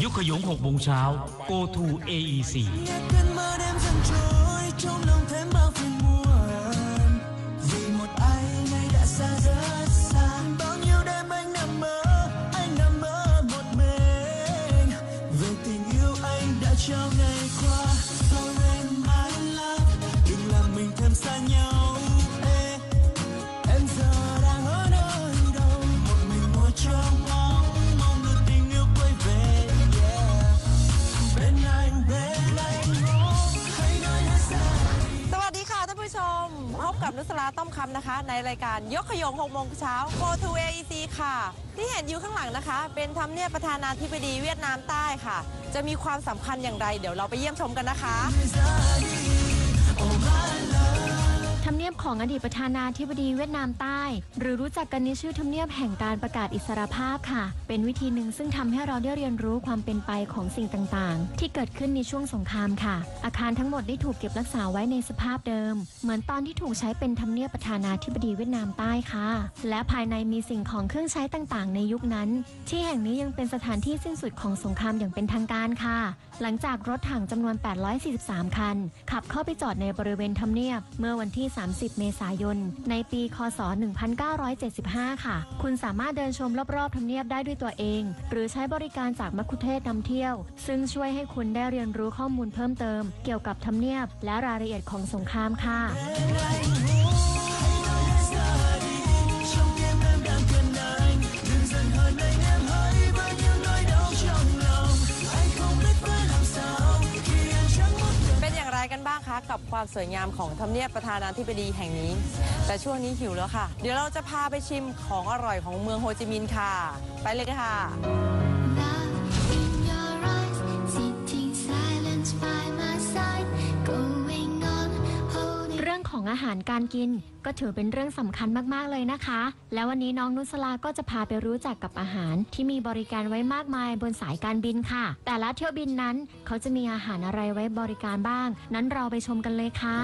ยกขยง6 โมงเช้า Go to AEC พบกับนุสราต้อมคำนะคะในรายการยกขยง6 โมงเช้า Go to AEC ค่ะที่เห็นอยู่ข้างหลังนะคะเป็นทำเนียบประธานาธิบดีเวียดนามใต้ค่ะจะมีความสำคัญอย่างไรเดี๋ยวเราไปเยี่ยมชมกันนะคะทำเนียบของอดีตประธานาธิบดีเวียดนามใต้หรือรู้จักกันในชื่อทำเนียบแห่งการประกาศอิสรภาพค่ะเป็นวิธีหนึ่งซึ่งทำให้เราได้เรียนรู้ความเป็นไปของสิ่งต่างๆที่เกิดขึ้นในช่วงสงครามค่ะอาคารทั้งหมดได้ถูกเก็บรักษาไว้ในสภาพเดิมเหมือนตอนที่ถูกใช้เป็นทำเนียบประธานาธิบดีเวียดนามใต้ค่ะและภายในมีสิ่งของเครื่องใช้ต่างๆในยุคนั้นที่แห่งนี้ยังเป็นสถานที่สิ้นสุดของสงครามอย่างเป็นทางการค่ะหลังจากรถถังจำนวน843คันขับเข้าไปจอดในบริเวณทำเนียบเมื่อวันที่30 เมษายนในปีคศ1975ค่ะคุณสามารถเดินชมรอบๆทำเนียบได้ด้วยตัวเองหรือใช้บริการจากมัคคุเทศก์นำเที่ยวซึ่งช่วยให้คุณได้เรียนรู้ข้อมูลเพิ่มเติมเกี่ยวกับทำเนียบและรายละเอียดของสงครามค่ะกันบ้างคะกับความสวยงามของทำเนียบประธานาธิบดีแห่งนี้แต่ช่วงนี้หิวแล้วค่ะเดี๋ยวเราจะพาไปชิมของอร่อยของเมืองโฮจิมินห์ค่ะไปเลยค่ะเรื่องของอาหารการกินก็ถือเป็นเรื่องสำคัญมากๆเลยนะคะแล้ววันนี้น้องนุสลาก็จะพาไปรู้จักกับอาหารที่มีบริการไว้มากมายบนสายการบินค่ะแต่ละเที่ยวบินนั้นเขาจะมีอาหารอะไรไว้บริการบ้างนั้นเราไปชมกันเลยค่ะ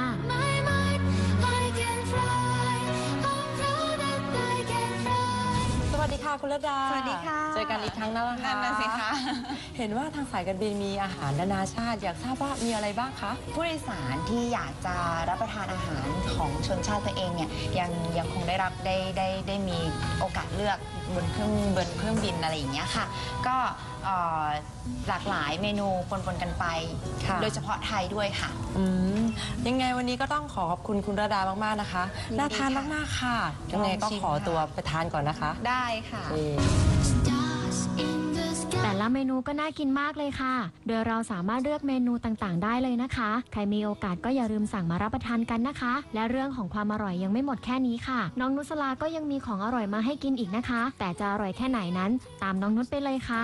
สวัสดีค่ะคุณระดาสวัสดีค่ะเจอกันอีกครั้งแล้วนะคะนั่นสิคะเห็นว่าทางสายการบินมีอาหารนานาชาติอยากทราบว่ามีอะไรบ้างคะผู้โดยสารที่อยากจะรับประทานอาหารของชนชาติตัวเองเนี่ยยังคงได้มีโอกาสเลือกบนเครื่องบินอะไรอย่างเงี้ยค่ะก็หลากหลายเมนูปนกันไปโดยเฉพาะไทยด้วยค่ะยังไงวันนี้ก็ต้องขอบคุณคุณระดามากๆนะคะน่าทานมากๆค่ะยังไงก็ขอตัวไปทานก่อนนะคะได้ค่ะแต่ละเมนูก็น่ากินมากเลยค่ะโดยเราสามารถเลือกเมนูต่างๆได้เลยนะคะใครมีโอกาสก็อย่าลืมสั่งมารับประทานกันนะคะและเรื่องของความอร่อยยังไม่หมดแค่นี้ค่ะน้องนุสลาก็ยังมีของอร่อยมาให้กินอีกนะคะแต่จะอร่อยแค่ไหนนั้นตามน้องนุชไปเลยค่ะ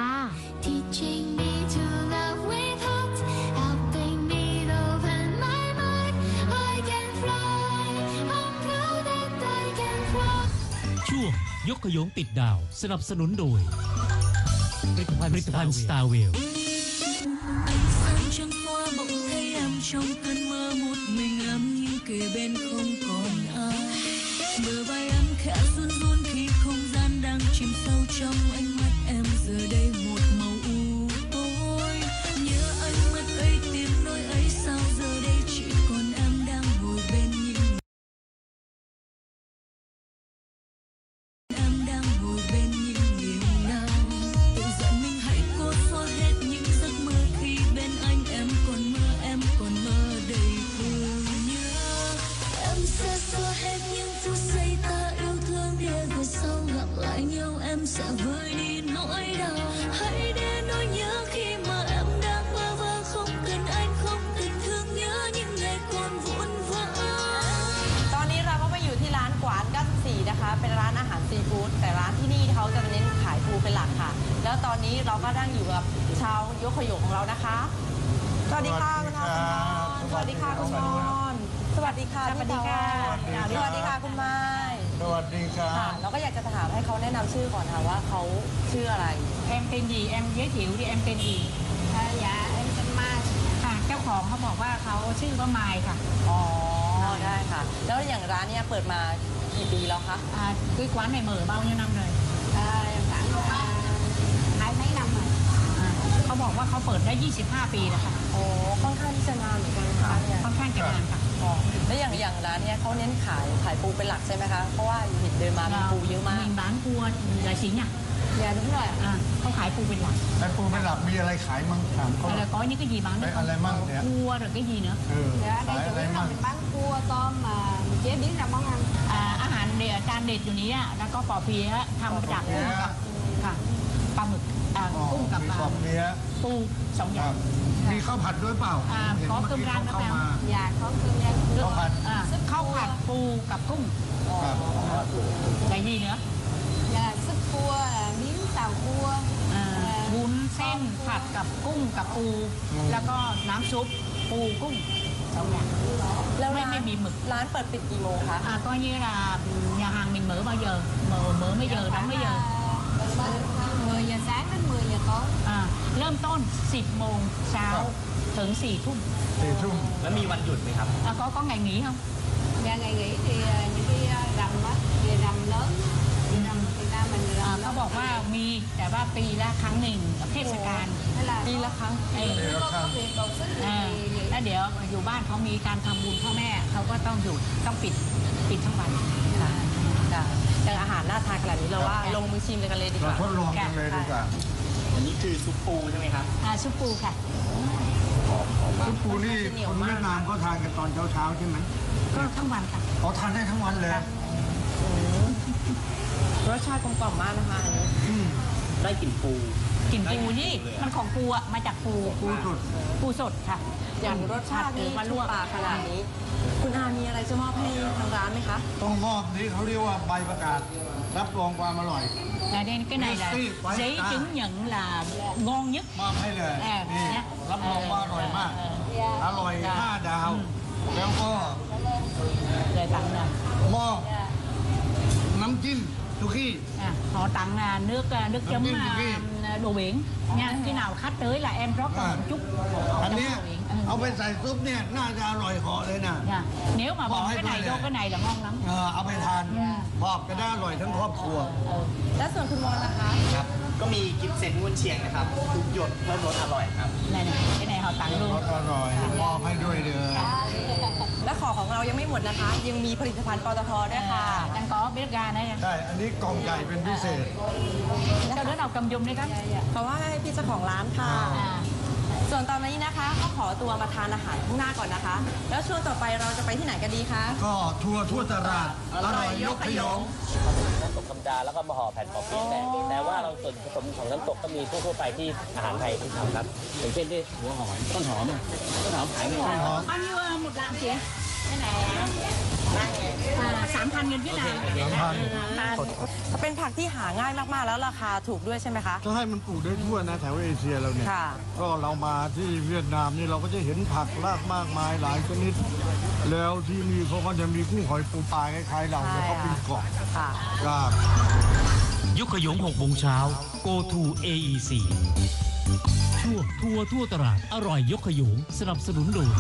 ช่วงยกขยงติดดาวสนับสนุนโดยผลิตภัณฑ์ Star Well trong cơn mơ một mình em nhưng kề bên không còn ai bờ vai em khẽ run run khi không gian đang chìm sâu trong ánh mắt em giờ đây một màu u tối nhớ ánh mắt ấy tiếng nói ấy sao giờ đây chỉ còn em đang ngồi bên nhìn em đang ngồi bên nhìn niềm đau tự dặn mình hãy cố xóa hết những giấc mơ khi bên anh em còn mơ em còn mơ đầy thương nhớ em sẽ xóa hết những phút giây ta yêu thương để về sau gặp lại nhau em sẽ vơi đi nỗi đau hãy để nỗi nhớ khi mà em đang bơ vơ không cần anh không cần thương nhớ những ngày còn vụn vỡ ตอนนี้เราก็มาอยู่ที่ร้านกวานกั้นสีนะคะเป็นร้านอาหารซีฟู้ดแต่ร้านที่นี่เขาจะเน้นขายปูเป็นหลักค่ะแล้วตอนนี้เราก็นั่งอยู่กับชาวยกขยงของเรานะคะสวัสดีค่ะคุณทอนสวัสดีค่ะคุณมอนสวัสดีค่ะสวัสดีค่ะสวัสดีค่ะคุณไม้สวัสดีครับเราก็อยากจะถามให้เขาแนะนำชื่อก่อนค่ะว่าเขาชื่ออะไร Em tên gì em giới thiệu đi em tên gì dạ em tên Mai ค่ะเจ้าของเขาบอกว่าเขาชื่อว่าไมค์ค่ะอ๋อได้ค่ะแล้วอย่างร้านเนี้ยเปิดมากี่ปีแล้วคะ cái quán này mở bao nhiêu năm rồi khoảng 20 mấy năm rồi เขาบอกว่าเขาเปิดได้ 25 ปีแล้วค่ะโอ้ค่อนข้างที่จะนานเหมือนกันนะคะเนี่ยค่อนข้างจะนานค่ะอ๋อแล้วอย่างร้านเนี่ยเขาเน้นขายปูเป็นหลักใช่ไหมคะเพราะว่าเห็นเดินมามีปูเยอะมาก mình bán cua là chính à? Dạ đúng rồi ạ. Không phải cua bên lọc. ไอ้ปูเป็นหลักมีอะไรขายมั่งถามเขา Hay là có những cái gì bán nữa ไอ้อะไรมั่งเนี่ย Cua rồi cái gì nữa? dạ ขาย đây อะไร chủ yếu มั่ là ง mình bán cua tôm mà mình chế biến ra món ăn. อาหารเด็ดจานเด็ดอยู่นี้อ่ะแล้วก็ปอเปี๊ยะทำจากกุ้งกับค่ะปลาหมึกอ๋อกุ้งกับมีของเนี้ยปูสองอคย่ารังบมีข้าวผัดด้วยเปล่า เห็น có เมื่อ cơm กี้ rang เขา đó เข้า phải มา không? Dạ có cơm rang cua. ข้าวผัดข้าวผัดปูกับกุ้งครับอะไรgì nữa? Dạ súp cua là miếng xào cua. วุ้นเส้นผัดกับกุ้งกับปู แล้วก็น้ำซุปปูกุ้งสองอย่างแล้วไม่มีหมึกร้านเปิดปิดกี่โมงคะ coi như là nhà hàng mình mở bao giờ mở mấy giờ đóng mấy giờ 10 giờ sáng đến 10 giờ tối. เริ่มต้น 10 โมงเช้าถึง 4 ทุ่ม 4 ทุ่มแล้วมีวันหยุดไหมครับ có ngày nghỉ không? Dạ ngày nghỉ thì những cái rằm á, về rằm lớn, về rằm thì ta mình rằm เขา lớn. บอกว่ามีแต่ว่าปีละครั้งหนึ่งเทศกาล Hay là ปีละครั้ง nếu có việc đột xuất thì nghỉ. แล้วเดี๋ยวอยู่บ้านเขามีการทำบุญพ่อแม่เขาก็ต้องหยุดต้องปิดทั้งวันค่ะอย่างอาหารน่าทานขนาดนี้เราว่าลงมือชิมกันเลยดีกเราว่าทดลองกันเลยดีกว่าอันนี้คือซุปปูใช่ไหมครับซุปปูค่ะซุปปูนี่คนเวียดนามเขาทานกันตอนเช้าๆใช่ไหมก็ทั้งวันค่ะเขาทานได้ทั้งวันเลยรสชาติกลมกล่อมมากนะคะอันนี้ได้กลิ่นปูกลิ่นปูนี่มันของปูอ่ะมาจากปูปูสดปูสดค่ะอย่างรสชาตินี้มาลชุ่มวกปากขนาดนี้ คุณอามีอะไรจะมอบให้ทางร้านไหมคะต้องมอบนี้เขาเรียกว่าใบประกาศรับรองความอร่อย Là đây cái này là Cái quái giấy ta. chứng nhận là ngon nhất. มอบให้เลย นี่เนี่ยรับรองว่าอร่อยมาก อร่อย 5 ดาว แล้วก็ Rồi tặng là มอบน้ำจิ้มสุกี้ họ tặng là nước chấm Nước chấm đồ biển nha. Khi nào khách tới là em rót một chút อัน chấm เนี้ย đồ biển. เอาไปใส่ซุปเนี่ยน่าจะอร่อยเหาะเลยนะ Nha. Nếu mà Bỏ bỏ hai cái này đôi vô này. cái này là ngon lắm. เอาไปทานพอบจะได้อร่อยทั้งครอบครัวและส่วนคุณมอนนะคะครับ ก็มีกิฟต์เซตงุนเชียงนะครับ ทุกหยดเพิ่มรสอร่อยครับ Này này, cái này họ tặng ร luôn. สอร่อยมอบให้ด้วยเลยและของเรายังไม่หมดนะคะ ยังมีผลิตภัณฑ์ปตทด้วยค่ะ Đang có bếp ga đây. ใช่ อันนี้กล่องใหญ่เป็นพิเศษ Cho đứa nào cầm dùng đi các. เพราะว่าให้พี่เจ้าของร้านค่ะ ส่วนตอนนี้นะคะก็ขอตัวมาทานอาหารข้างหน้าก่อนนะคะ แล้วช่วงต่อไปเราจะไปที่ไหนกันดีคะก็ทัวร์ทั่วตลาดอร่อยยกขยงน้ำตกธรรมดาแล้วก็มาห่อแผ่นปอเปี๊ยะแต่ว่าเราส่วนผสมของน้ำตกก็มีทั่วๆไปที่อาหารไทยที่ทำครับ อย่างเช่นที่หัวหอมต้นหอมขายไง Bao nhiêu một lạng chị? Cái này 3.000 nghìn Việt Nam. เป็นผักที่หาง่ายมากๆแล้วราคาถูกด้วยใช่ไหมคะก็ให้มันปลูกได้ทั่วนะแถวเอเชียเราเนี่ยค่ะก็เรามาที่เวียดนามนี่เราก็จะเห็นผักรากมากมายหลายชนิด แล้วที่นี่เขาก็จะมีกุ้งหอยปูปลาคล้ายๆเราแต่เขาเป็นเกาะค่ะครับยกขยง6 โมงเช้า Go to AEC ช่วงทัวร์ทั่วตลาดอร่อยยกขยงสนับสนุนโดย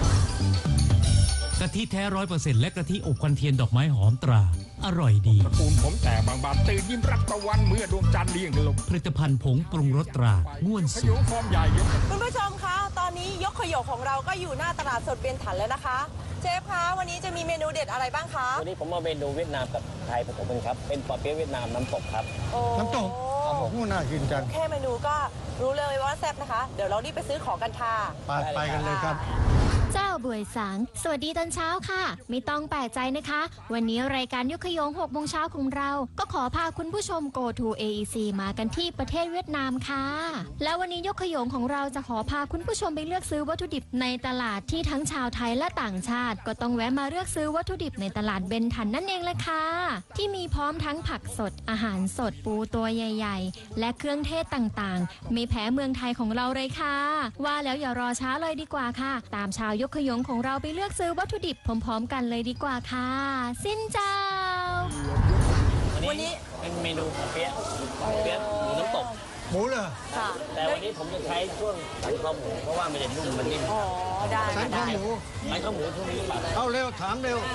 กะทิแท้ 100% และกะทิอบควันเทียนดอกไม้หอมตรา อร่อยดีปูนผมแต่บางบานตื่นยิ้มรับตะวันเมื่อดวงจันทร์เลี่ยงลงผลิตภัณฑ์ผงปรุงรสตราง่วนพสุยุดฟอร์มใหญ่ยกคุณผู้ชมคะ ตอนนี้ยกขยงของเราก็อยู่หน้าตลาดสดเบียนถันแล้วนะคะ เชฟคะ วันนี้จะมีเมนูเด็ดอะไรบ้างคะวันนี้ผมเอาเมนูเวียดนามกับไทยผสมกันครับ เป็นปอเปี๊ยะเวียดนามน้ำตกครับโอ้น้ำตกครับผมน่ากินจังแค่เมนูก็รู้เลยว่าแซ่บนะคะ เดี๋ยวเรารีบไปซื้อของกันค่ะไปกันเลยครับเจ้าบวยสัง สวัสดีตอนเช้าค่ะ ไม่ต้องแปลกใจนะคะ วันนี้รายการยกขยง6 โมงเช้าของเรา ก็ขอพาคุณผู้ชม Go to AEC มากันที่ประเทศเวียดนามค่ะ แล้ววันนี้ยกขยงของเราจะขอพาคุณผู้ชมไปเลือกซื้อวัตถุดิบในตลาดที่ทั้งชาวไทยและต่างชาติ ก็ต้องแวะมาเลือกซื้อวัตถุดิบในตลาดเบนทันนั่นเองแหละค่ะ ที่มีพร้อมทั้งผักสด อาหารสด ปูตัวใหญ่ ๆ และเครื่องเทศต่างๆ ไม่แพ้เมืองไทยของเราเลยค่ะ ว่าแล้วอย่ารอช้าเลยดีกว่าค่ะ ตามชาวยกขยงของเราไปเลือกซื้อวัตถุดิบพร้อมๆกันเลยดีกว่าค่ะ สิ้นเจ้าวันนี้เป็นเมนูปอเปี๊ยะหมูน้ำตกหมูเลยค่ะแต่วันนี้ผมจะใช้ช่วงสันคอหมูเพราะว่ามันจะนุ่มมันนิ่มอ๋อได้สันคอหมูสันคอหมูช่วงนี้ปรับเอาเร็วถามเร็ว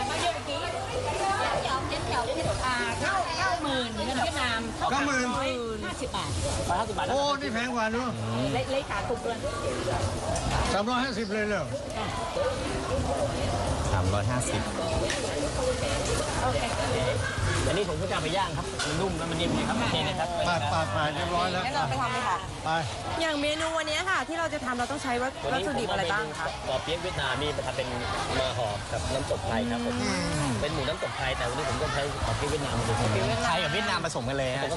90,000เงินเวียดนาม 90,000 50 บาท 150 บาทโอ้นี่แพงกว่าเนอะเลขาคุมด้วย 350เลยเหรอ 350อันนี้ผมก็จะเอาไปย่างครับมันนุ่มแล้วมันนิ่มเลยครับโอเคนะครับไปเรียบร้อยแล้วงั้นเราไปทำเลยค่ะไปอย่างเมนูวันนี้ค่ะ ที่เราจะทำเราต้องใช้วัตถุดิบอะไรบ้างคะปอเปี๊ยะเวียดนามนี่ทำเป็นมาห่อกับน้ำตกไทยครับผมเป็นหมูน้ำตกไทยแต่วันนี้ผมต้องใช้ปอเปี๊ยะเวียดนามเป็นไทยกับเวียดนามผสมกันเลยฮะ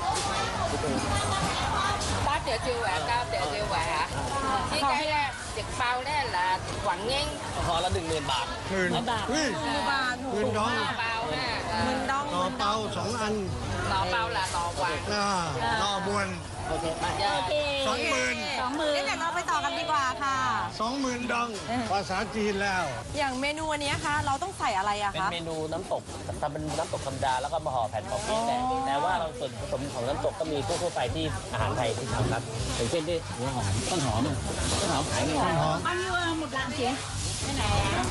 Có triệu chiêu quả, cao triệu chiêu quả hả? Chứ cái là thịt bao đó là Quảng Ninh. ห่อละ10,000 บาทเฮ้ยมือบานคืนน้อง Lò bao ha. มือดองต่อเตา2 อัน Lò bao là lò quảng. ต่อบวนโอเคไป 20,000 งั้นเดี๋ยวเราไปต่อกันดีกว่าค่ะ 20,000 ดอง ภาษาจีนแล้วอย่างเมนูวันนี้ค่ะ เราต้องใส่อะไรอะเป็นคะเมนูน้ำตกทำเป็นน้ำตกธรรมดาแล้วก็มาห่อแผ่นปอเปี๊ยะแต่ว่าเราส่วนผสมของน้ำตกก็มีทั่วไปที่อาหารไทยที่ทำครับอย่างเช่นที่หัวหอมต้นหอมขายไง bao nhiêu một lạng chị? Cái này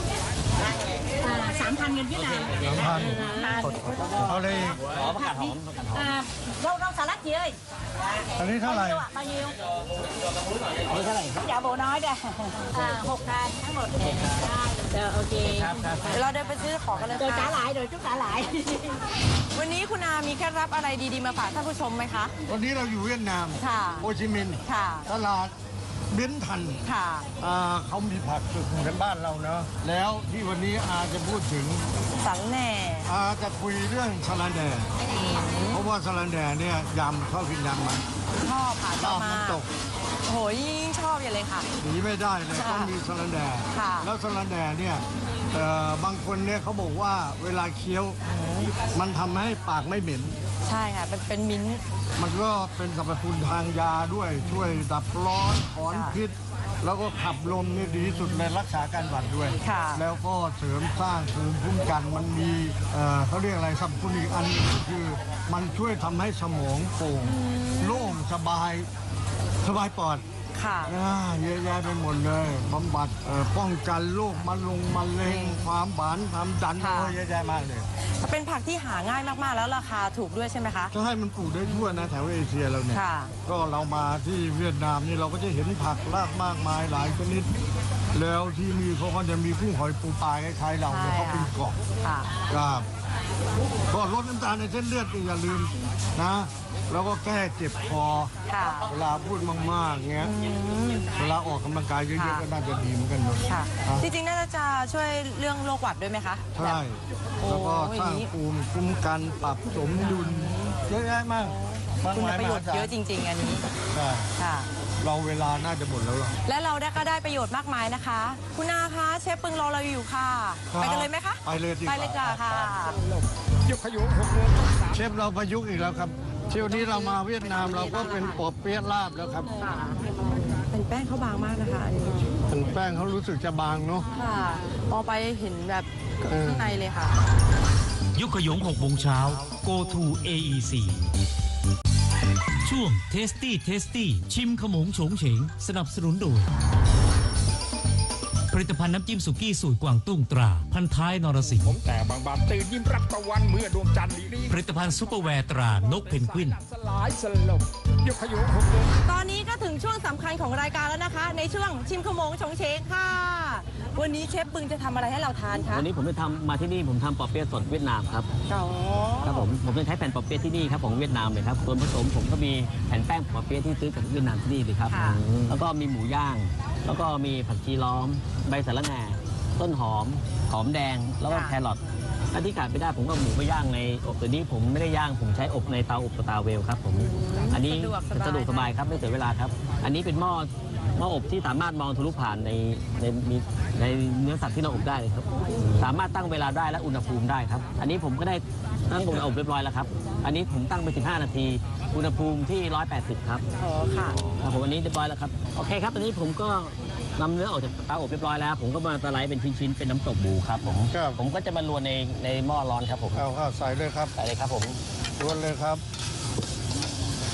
3,000 งินเวียดนามเอาเลยหอมผักกาดหอม rau salad chị ơi. อันนี้เท่าไหร่ Bao nhiêu? นี่เท่าไหร่ครับ Dạ bộ nói đây. 6,000 tháng 1 này. Rồi ok. ครับครับเดี๋ยวเราเดินไปซื้อของกันเลย Rồi ค่ะ trả lại rồi chút trả lại. วันนี้คุณอามีเคล็ดลับอะไรดีๆมาฝากท่านผู้ชมไหมคะวันนี้เราอยู่เวียดนามค่ะโฮจิมินห์ค่ะตลาดเบนทันค่ะเขามีผักสดเหมือนบ้านเราเนอะแล้วที่วันนี้อาจะพูดถึงสังแหน่อาจะคุยเรื่องสลันแดงเพราะว่าสลันแดงเนี่ยยำชอบกินยำไหมชอบค่ะชชออบบ มากน้ำตกโหยิ่งชอบอย่างเลยค่ะหนีไม่ได้เลยต้องมีสลันแดงค่ะแล้วสลันแดงเนี่ยบางคนเนี่ยเขาบอกว่าเวลาเคี้ยว มันทำให้ปากไม่เหม็นใช่ค่ะเป็นมิ้นท์มันก็เป็นสรรพคุณทางยาด้วยช่วยดับร้อนถอนพิษ แล้วก็ขับลมนี่ดีที่สุดในรักษาการหวัดด้วยค่ะแล้วก็เสริมสร้างภูมิคุ้มกันมันมีเขาเรียกอะไรสรรพคุณอีกอันหนึงก็คือมันช่วยทำให้สมองโปร่งโล่งสบายปอดค่ะเยอะแยะไปหมดเลยบำบัดป้องกันโรคมะเร็งความหวานความดันค่ะโอ้ยเยอะแยะมากเลยเป็นผักที่หาง่ายมากๆ แล้วราคาถูกด้วยใช่ไหมคะก็ให้มันปลูกได้ทั่วนะแถวเอเชียเราเนี่ยค่ะก็เรามาที่เวียดนามนี่เราก็จะเห็นผักรากมากมายหลายชนิด แล้วที่นี่เขาก็จะมีกุ้งหอยปูปลาคล้ายๆเราเนี่ยใช่เขาเป็นเกาะค่ะครับก็ลดน้ำตาลในเส้นเลือดอย่าลืมนะ แล้วก็แก้เจ็บคอค่ะเวลาพูดมากๆเงี้ยเวลาออกกำลังกายเยอะๆก็น่าจะดีเหมือนกันเนอะค่ะอ่ะจริงๆ น่าจะช่วยเรื่องโรคหวัดด้วยไหมคะใช่แล้วก็สร้างภูมิคุ้มกันปรับสมดุลเยอะแยะมากมากคุณมายประโยชน์เยอะจริง ๆ อันนี้ใช่ค่ะเราเวลาน่าจะหมดแล้วหรอและเราก็ได้ประโยชน์มากมายนะคะ คุณอาคะเชฟปึงรอเราอยู่ค่ะครับไปกันเลยไหมคะไปเลยดีกว่าไปเลยค่ะยกขยง6 โมงช่องเชฟเราประยุกต์อีกแล้วครับเที่ยวนี้เรามาเวียดนามเราก็เป็นปอเปี๊ยะลาบแล้วครับเป็นแป้งเขาบางมากนะคะอันนี้เป็นแป้งเขารู้สึกจะบางเนาะค่ะพอไปเห็นแบบข้างในเลยค่ะยุคขยง6 โมงเช้า Go to AEC ช่วง Tasty ชิมขมงโฉงเฉง สนับสนุนโดยผลิตภัณฑ์น้ำจิ้มสุกี้สูตรกวางตุ้งตรา พันท้ายนรสิงผมห์แต่บางบานตื่นยิ้มรับตะวันเมื่อดวงจันทร์ลีผลิตภัณฑ์ซุปเปอร์แวร์ตรานกเพนกวินสลายสลบยกขยง6 โมงตอนนี้ก็ถึงช่วงสำคัญของรายการแล้วนะคะ ในช่วงชิมขโมงชงเชงค่ะ วันนี้เชฟปึงจะทำอะไรให้เราทานคะวันนี้ผมจะทำมาที่นี่ผมทำปอเปี๊ยะสดเวียดนามครับอ๋อครับผมจะใช้แผ่นปอเปี๊ยะที่นี่ครับของเวียดนามเลยครับส่วนผสมผมก็มีแผ่นแป้งปอเปี๊ยะที่ซื้อจากเวียดนามที่นี่เลยครับแล้วก็มีหมูย่าง แล้วก็มีผักชีล้อมใบสะระแหน่ต้นหอมแดงแล้วก็แครอทอันที่ขาดไม่ได้ผมก็หมูไปย่างในอบตัวนี้ผมไม่ได้ย่างผมใช้อบในเตาอบสตาร์เวลครับผมอันนี้สะดวกสบายครับไม่เสียเวลาครับอันนี้เป็นหม้ออบที่สามารถมองทะลุผ่านในเนื้อสัตว์ที่เราอบได้เลยครับสามารถตั้งเวลาได้และอุณหภูมิได้ครับอันนี้ผมก็ได้ตั้งอุณหภูมิเรียบร้อยแล้วครับอันนี้ผมตั้งไป15 นาทีอุณหภูมิที่180ครับอ๋อค่ะครับผมอันนี้เรียบร้อยแล้วครับโอเคครับอันนี้ผมก็นำเนื้อออกจากเตาอบเรียบร้อยแล้ว ผมก็มาสไลด์เป็นชิ้นๆเป็นน้ำตกหมูครับผมก็จะมาลวนในหม้อร้อนครับผมเอาใส่เลยครับใส่เลยครับผมรวนเลยครับ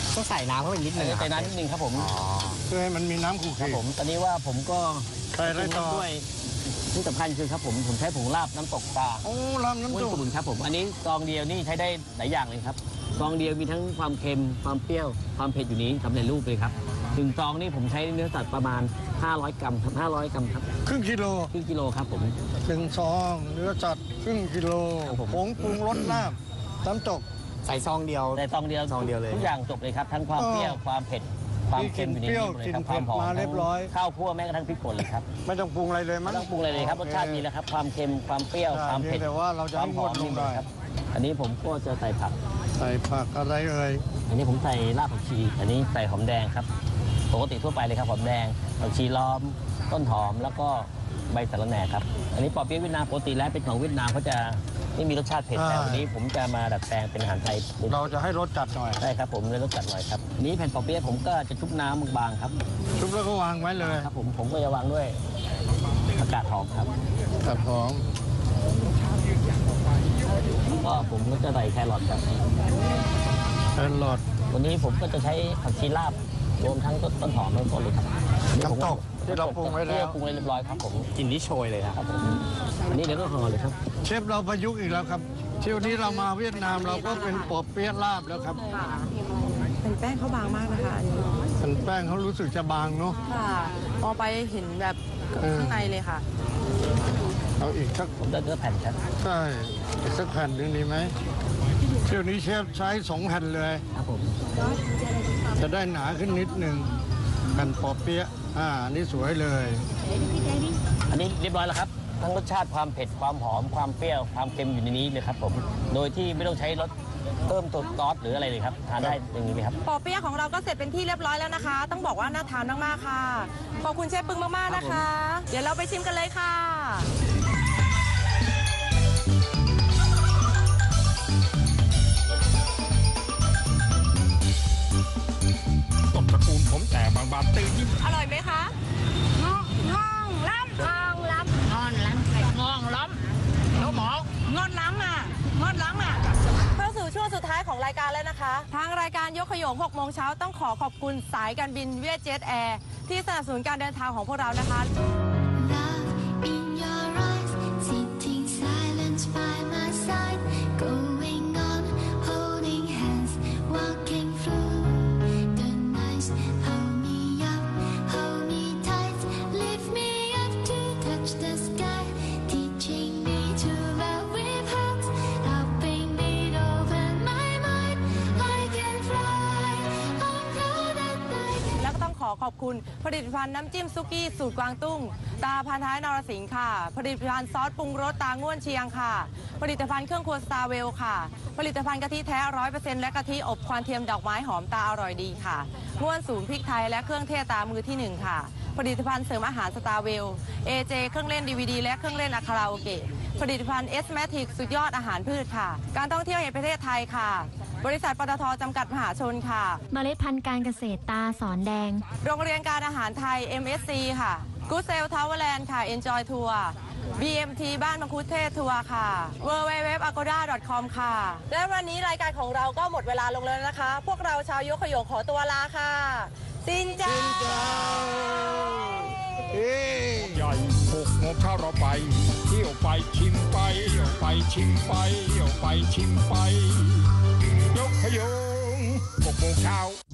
ต้องใส่น้ำเข้าไปนิดนึงใส่น้ำนิดนึงครับผมเพื่อให้มันมีน้ำขูดครับผมตอนนี้ว่าผมก็ใส่อะไรต่อด้วยที่สำคัญคือครับผมใช้ผงลาบน้ำตกปลาโอ้ลำน้ำห้วยตกสมุนครับผมอันนี้ซองเดียวนี่ใช้ได้หลายอย่างเลยครับซองเดียวมีทั้งความเค็มความเปรี้ยวความเผ็ดอยู่นี้สำเร็จรูปเลยครับถึงซองนี่ผมใช้เนื้อสัตว์ประมาณ500 กรัมครับ500 กรัมครับครึ่งกิโลครึ่งกิโลครับผม 1 ซองเนื้อสัตว์ครึ่งกิโลครับผมผงปรุงรสลาบน้ำตกใส่ซองเดียวแต่ซองเดียวซองเดียวเลยทุกอย่างจบเลยครับทั้งความเปรี้ยวความเผ็ดความเค็มอยู่ในนี้หมดเลยครับความหอมมาเรียบร้อยข้าวคั่วแม้กระทั่งพริกป่นเลยครับไม่ต้องปรุงอะไรเลยมั้ไม่งต้องปรุงอะไรเลยครับรสชาติมีแล้วครับความเค็มความเปรี้ยวความเผ็ดแต่ว่าเราจะควาให้มงหอดมลมีงหมหน่ดอยครับอันนี้ผมก็จะใส่ผักใส่ผักอะไรเอ่ยอันนี้ผมใส่รากผักชีอันนี้ใส่หอมแดงครับปกติทั่วไปเลยครับหอมแดงผักชีล้อมต้นหอมแล้วก็ใบสะระแหน่ครับอันนี้ปอเปี๊ยะเวียดนามปกติแล้วเป็นของเวียดนามเขาจะไม่มีรสชาติเผ็ดแต่วันนี้ผมจะมาดัดแปลงเป็นอาหารไทยเราจะให้รสจัดหน่อยใช่ครับผมเลยรสจัดหน่อยครับอันนี้แผ่นปอเปี๊ยะผมก็จะชุบน้ำบางๆครับชุบแล้วก็วางไว้เลยครับผมก็จะวางด้วยผักกาดหอมครับกับหอมก็ผมก็จะใส่แครอทครับแครอทวันนี้ผมก็จะใช้ผักชีลาบรวมทั้งต้นหอมทั้งต้นเลยครับน้ำตกที่เราปรุงไว้แล้วปรุงไว้เรียบร้อยครับผมกลินนี่โชยเลยครับผมอันนี้เดี๋ยวก็ห่อเลยครับเชฟเราประยุกต์อีกแล้วครับเที่ยวนี้เรามาเวียดนามเราก็เป็นปอเปี๊ยะลาบแล้วครับเป็นแป้งเขาบางมากนะคะอันนี้มันแป้งเขารู้สึกจะบางเนาะค่ะพอไปเห็นแบบข้างในเลยค่ะเอาอีกสักผมได้เนื้อแผ่นครับใช่อีกสักแผ่นหนึ่งดีไหมเที่ยวนี้เชฟใช้2 แผ่นเลยครับผมจะได้หนาขึ้นนิดหนึ่งแผ่นปอเปี๊ยะอันนี้สวยเลยอันนี้เรียบร้อยแล้วครับทั้งรสชาติความเผ็ดความหอมความเปรี้ยวความเค็มอยู่ในนี้เลยครับผมโดยที่ไม่ต้องใช้รสเพิ่มตัวซอสหรืออะไรเลยครับทานได้อย่างนี้เลยครับปอเปี๊ยะของเราก็เสร็จเป็นที่เรียบร้อยแล้วนะคะ ต้องบอกว่าน่าทานมากๆค่ะ ขอบคุณเชฟปึงมากๆนะคะ เดี๋ยวเราไปชิมกันเลยค่ะต้นตระกูลผมแต่บางบานตื่นยิ้มอร่อยไหมคะง่องล้ำง่องล้ำง่องล้ำง่องล้ำแล้วหมองอนล้ำอ่ะงอนล้ำอ่ะเข้าสู่ช่วงสุดท้ายของรายการแล้วนะคะ ทางรายการยกขยง6 โมงเช้าต้องขอขอบคุณสายการบินเวียดเจ็ตแอร์ที่สนับสนุนการเดินทางของพวกเรานะคะ Love in your eyes, sitting silent by my side, going on, holding hands, walking through the night. Hold me up, hold me tight, lift me up to touch the sky, teaching me to love with heart, helping me open my mind. I can fly on cloud at night. แล้วก็ต้องขอขอบคุณผลิตภัณฑ์น้ำจิ้มซุกี้สูตรกวางตุ้งตาพันท้ายนรสิงห์ค่ะ ผลิตภัณฑ์ซอสปรุงรสตาง่วนเชียงค่ะ ผลิตภัณฑ์เครื่องครัวสตาร์เวลค่ะ ผลิตภัณฑ์กะทิแท้ 100% และกะทิอบควันเทียมดอกไม้หอมตาอร่อยดีค่ะง่วนศูนย์พริกไทยและเครื่องเทศตามือที่ 1 ค่ะ ผลิตภัณฑ์เสริมอาหารสตาร์เวล AJ เครื่องเล่น DVD และเครื่องเล่นอะคาราโอเกะผลิตภัณฑ์เอสแมทิกสุดยอดอาหารพืชค่ะ การท่องเที่ยวแห่งประเทศไทยค่ะ บริษัทปตทจำกัดมหาชนค่ะเมล็ดพันธุ์การเกษตรตาสอนแดงโรงเรียนการอาหารไทย MSC ค่ะ Good Sale Towerland ค่ะ Enjoy Tour BMT บ้านมังคุดเทศทัวร์ค่ะ www.agoda.com ค่ะ และวันนี้รายการของเราก็หมดเวลาลงแล้วนะคะ พวกเราชาวยกขยงขอตัวลาค่ะซินเจ้าใหญ่6 โมงเช้าเราไป เที่ยวไปชิมไปเที่ยวไปชิมไปเที่ยวไปชิมไป ยกขยง6 โมงเช้า